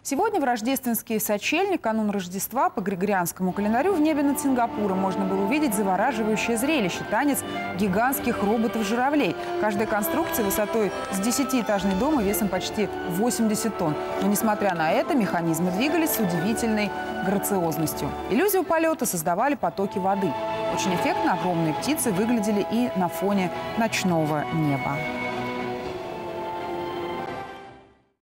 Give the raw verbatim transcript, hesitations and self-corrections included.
Сегодня в рождественский сочельник, канун Рождества, по григорианскому календарю в небе над Сингапуром можно было увидеть завораживающее зрелище – танец гигантских роботов-журавлей. Каждая конструкция высотой с десятиэтажный дом и весом почти восемьдесят тонн. Но, несмотря на это, механизмы двигались с удивительной грациозностью. Иллюзию полета создавали потоки воды. Очень эффектно огромные птицы выглядели и на фоне ночного неба.